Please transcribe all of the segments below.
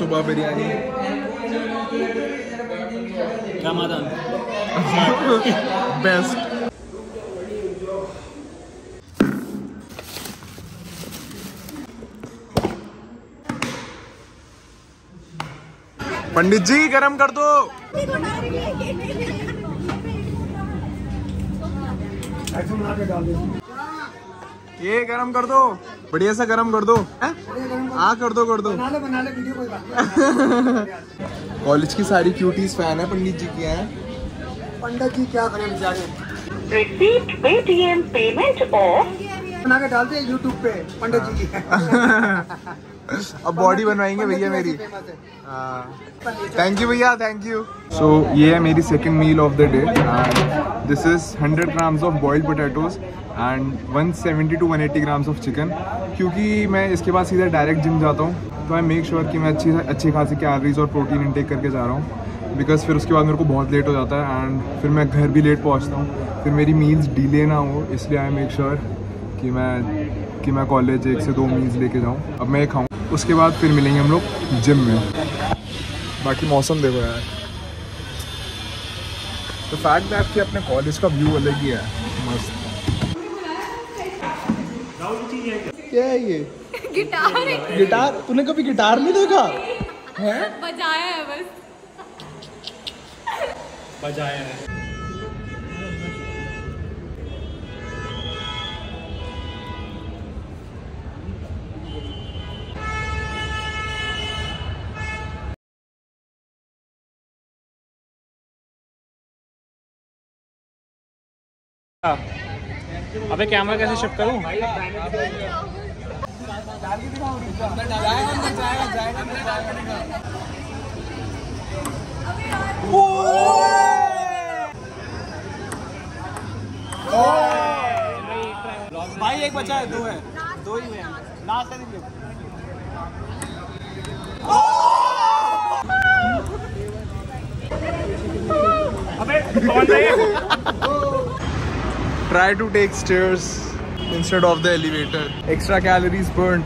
सुबह बिरयानी। रमादान बेस्ट। पंडित जी गरम कर दो। ये गरम कर दो, बढ़िया सा गरम कर दो। हाँ कर दो बना ले वीडियो कोई बात। कॉलेज की सारी क्यूटीज फैन है पंडित जी की हैं। पंडित जी क्या करें बेचारे। रिसीव्ड पेटीएम पेमेंट ऑफ बना के डालते हैं यूट्यूब पे पंडित जी की। अब बॉडी बनवाएंगे भैया मेरी। थैंक यू भैया, थैंक यू। सो ये है मेरी second meal of the day and this is 100 grams of boiled potatoes and 170 to 180 grams of chicken. क्योंकि मैं इसके बाद सीधा डायरेक्ट जिम जाता हूँ तो आई मेक श्योर कि मैं अच्छी खासी कैलोरीज और प्रोटीन इंटेक करके जा रहा हूँ, बिकॉज फिर उसके बाद मेरे को बहुत लेट हो जाता है एंड फिर मैं घर भी लेट पहुँचता हूँ, फिर मेरी मील्स डिले ना हो, इसलिए आई मेक श्योर कि मैं कॉलेज 1 से 2 मील्स लेके जाऊँ। अब मैं खाऊँ, उसके बाद फिर मिलेंगे हम लोग जिम में। बाकी मौसम देखो यार, तो फैक्ट दैट कि अपने कॉलेज का व्यू अलग ही है, मस्त। क्या है ये? गिटार है। गिटार? तूने कभी गिटार नहीं देखा है? बजाया है बस। बजाया है। अबे कैमरा कैसे शिफ्ट करूं? भाई एक बचा है, 2 है, 2 ही हैं। लास्ट है। अबे कौन है? Try to take stairs instead of the elevator. Extra calories burnt.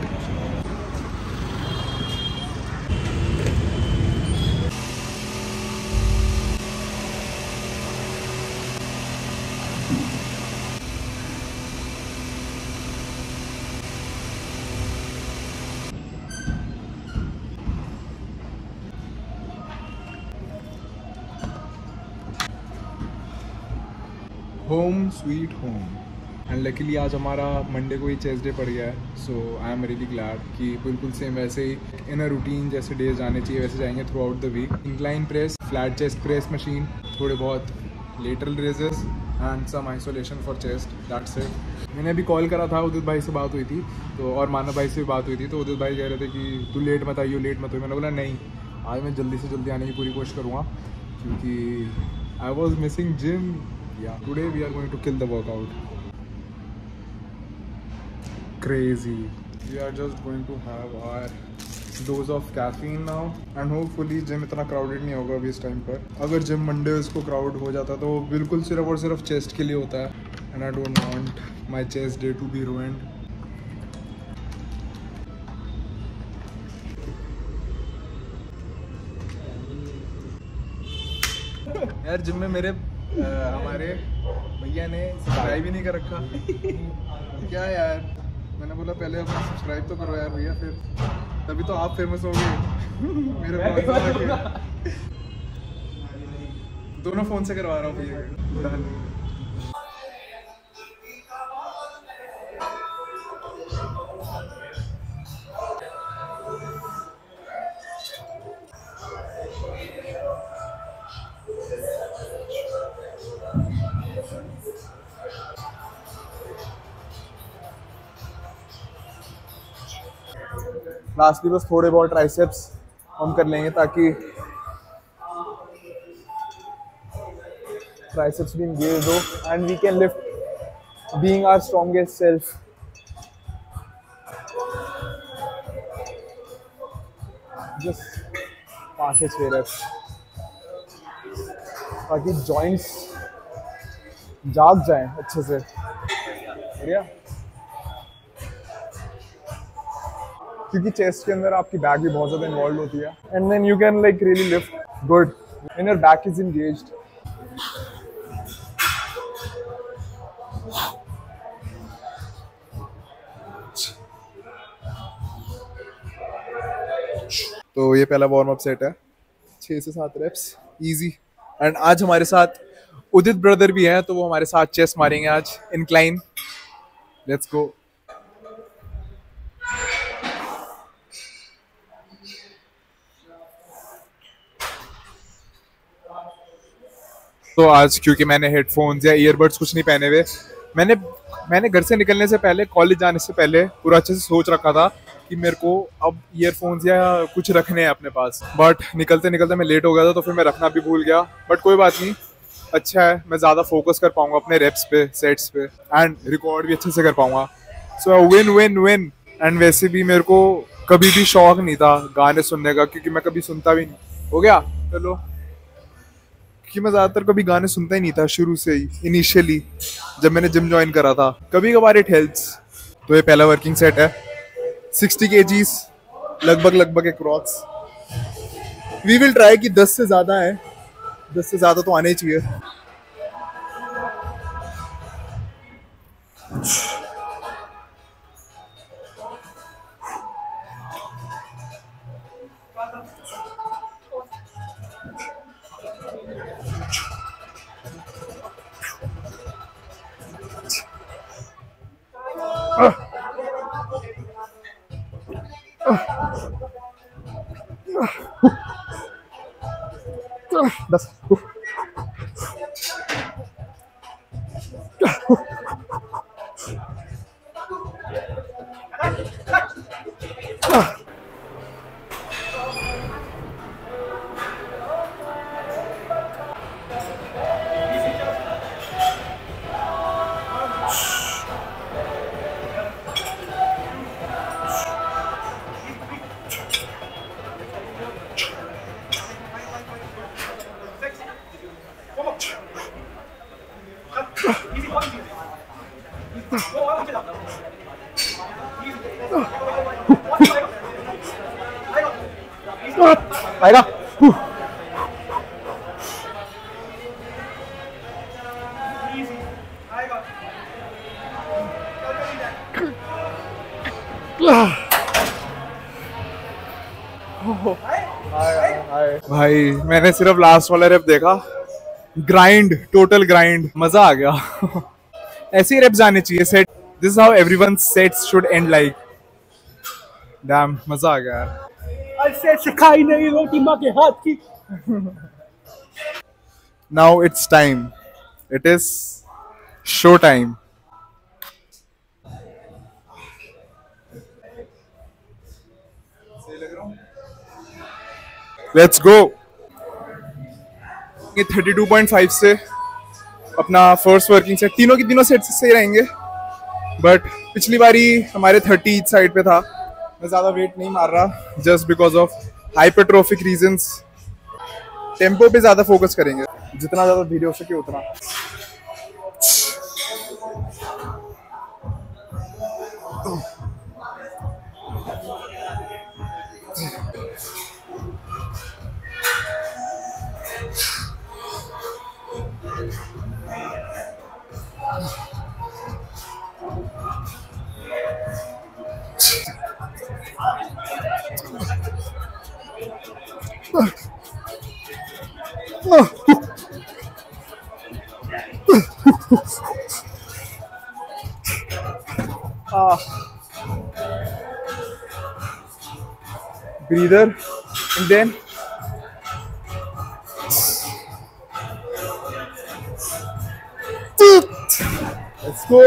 Home sweet home. And luckily आज हमारा मंडे को ही चेस्ट डे पड़ गया है, so I am really glad कि बिल्कुल सेम वैसे ही इन अ रूटीन जैसे डेज जाने चाहिए वैसे जाएंगे throughout the week. Incline press, flat chest press machine, थोड़े बहुत lateral raises and some isolation for chest, that's it. मैंने अभी कॉल करा था, उदित भाई से बात हुई थी तो, और मानव भाई से भी बात हुई थी, तो उदित भाई कह रहे थे कि तू लेट मत आइयो, लेट मत आइयो। मैंने बोला नहीं, आज मैं जल्दी से जल्दी आने की पूरी कोशिश करूँगा क्योंकि I was missing gym. Yeah, today we are going to kill the workout. Crazy. We are just going to have our dose of caffeine now and hopefully gym इतना crowded नहीं होगा अभी इस टाइम पर। अगर gym Mondays को crowd हो जाता तो बिल्कुल सिर्फ और सिर्फ chest के लिए होता है and I don't want my chest day to be ruined. यार जिम में मेरे हमारे भैया ने सब्सक्राइब ही नहीं कर रखा। क्या यार, मैंने बोला पहले अपना सब्सक्राइब तो करो यार भैया, फिर तभी तो आप फेमस होगे। मेरे फोन दोनों फोन से करवा रहा हूँ भैया। लास्टली बस थोड़े बहुत ट्राइसेप्स हम कर लेंगे ताकि ट्राइसेप्स भी एंगेज हो and we can lift being our strongest self. Just 5 से 6 रेप्स ताकि जॉइंट्स जाग जाएं अच्छे से। बढ़िया। क्योंकि चेस्ट के अंदर आपकी बैक भी बहुत ज्यादा इन्वॉल्व होती है and then you can like really lift good when your back is engaged. तो ये पहला वार्म अप सेट है, 6 से 7 रेप्स इजी। एंड आज हमारे साथ उदित ब्रदर भी हैं, तो वो हमारे साथ चेस्ट मारेंगे आज इंक्लाइन। Let's go. तो आज क्योंकि मैंने हेडफोन्स या ईयरबड्स कुछ नहीं पहने हुए, मैंने घर से निकलने से पहले, कॉलेज जाने से पहले पूरा अच्छे से सोच रखा था कि मेरे को अब ईयरफोन्स या कुछ रखने हैं अपने पास। बट निकलते निकलते मैं लेट हो गया था, तो फिर मैं रखना भी भूल गया। बट कोई बात नहीं, अच्छा है, मैं ज़्यादा फोकस कर पाऊंगा अपने रेप्स पे, सेट्स पे, एंड रिकॉर्ड भी अच्छे से कर पाऊंगा। So win win win. And वैसे भी मेरे को कभी भी शौक नहीं था गाने सुनने का, क्योंकि मैं कभी सुनता भी नहीं। हो गया चलो, कि मैं ज़्यादातर कभी गाने सुनता ही नहीं था शुरू से ही। इनिशियली जब मैंने जिम ज्वाइन करा था, कभी कभार इट हेल्प्स। तो ये पहला वर्किंग सेट है, 60 kgs लगभग अप्रॉक्स। वी विल ट्राई कि 10 से ज़्यादा है, 10 से ज़्यादा तो आने ही चाहिए। दस आएगा। भाई मैंने सिर्फ लास्ट वाला रेप देखा, ग्राइंड, टोटल ग्राइंड, मजा आ गया। ऐसे रेप्स आने चाहिए set. This is how everyone sets should and like. Damn, मजा आ गया यार। सिखाई नहीं रोटी माँ के हाथ की। Now it's time, it is show time. Let's go. 32.5 से अपना फर्स्ट वर्किंग सेट, तीनों की तीनों सेट सही रहेंगे। बट पिछली बारी हमारे 30 ईच साइड पे था। मैं ज़्यादा वेट नहीं मार रहा, just because of hypertrophic reasons. Tempo पे ज़्यादा फोकस करेंगे, जितना ज़्यादा धीरे हो सके उतना। Breather, and then let's go.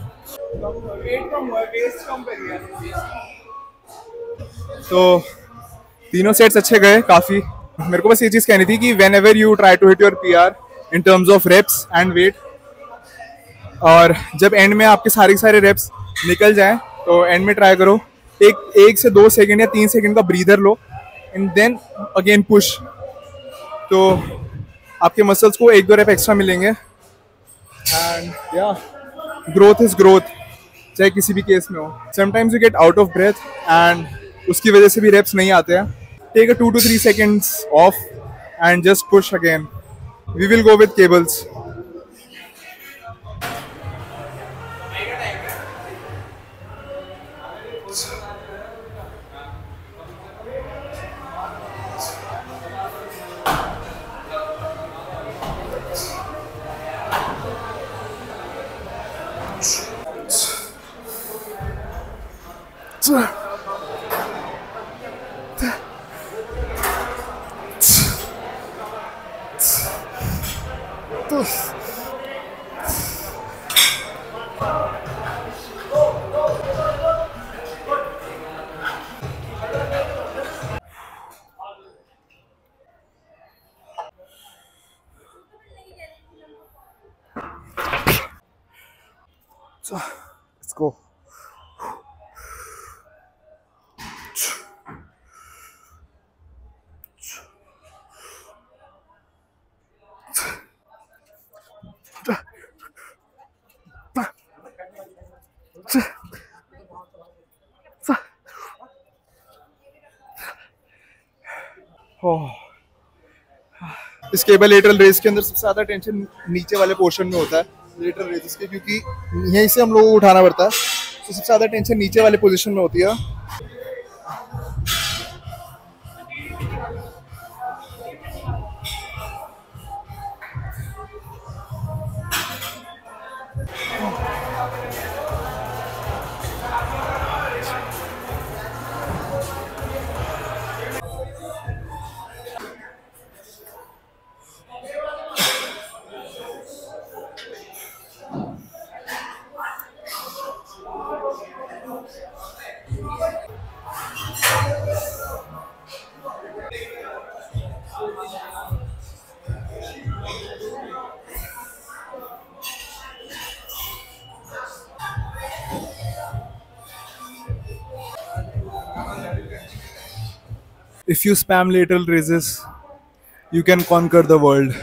तो तीनों सेट्स अच्छे गए काफी। मेरे को बस ये चीज कहनी थी कि whenever you try to hit your PR in terms of reps and weight, और जब एंड में आपके सारे रेप्स निकल जाएं, तो एंड में ट्राई करो एक से 2 सेकंड या 3 सेकंड का ब्रीदर लो एंड देन अगेन पुश। तो आपके मसल्स को 1-2 रेप एक्स्ट्रा मिलेंगे। एंड या ग्रोथ इज ग्रोथ, चाहे किसी भी केस में हो। Sometimes you get out of breath and उसकी वजह से भी reps नहीं आते हैं. Take a 2 to 3 seconds off and just push again. We will go with cables. Let's go. इस केबल लेटरल रेस के अंदर सबसे ज्यादा टेंशन नीचे वाले पोर्शन में होता है, लेटरल रेस के, क्योंकि यहीं से हम लोगों को उठाना पड़ता है, तो सबसे ज्यादा टेंशन नीचे वाले पोजीशन में होती है. If you spam lateral raises, you can conquer the world.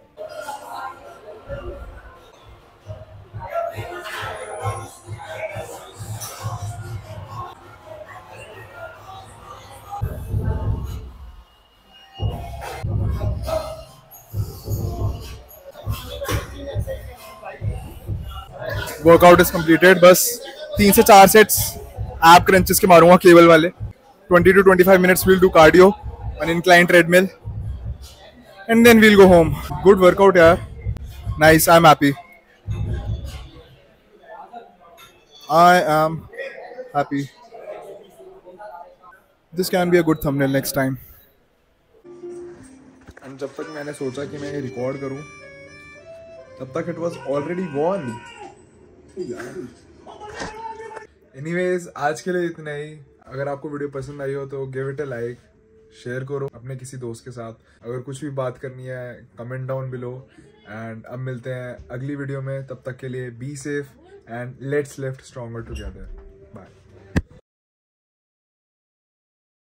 Workout is completed. बस 3 से 4 सेट्स एप क्रंचेस के मारूंगा केबल वाले. 20 to 25 minutes we'll do cardio on incline treadmill and then we'll go home. Good workout yaar. Nice, I'm happy. I am happy. This can be a good thumbnail next time. And जब तक मैंने सोचा कि मैं ये record करूं, तब तक it was already gone. Anyways, आज के लिए इतना ही. अगर आपको वीडियो पसंद आई हो तो give it a like, share करो अपने किसी दोस्त के साथ. अगर कुछ भी बात करनी है कमेंट डाउन बिलो. एंड अब मिलते हैं अगली वीडियो में. तब तक के लिए be safe and let's lift stronger together.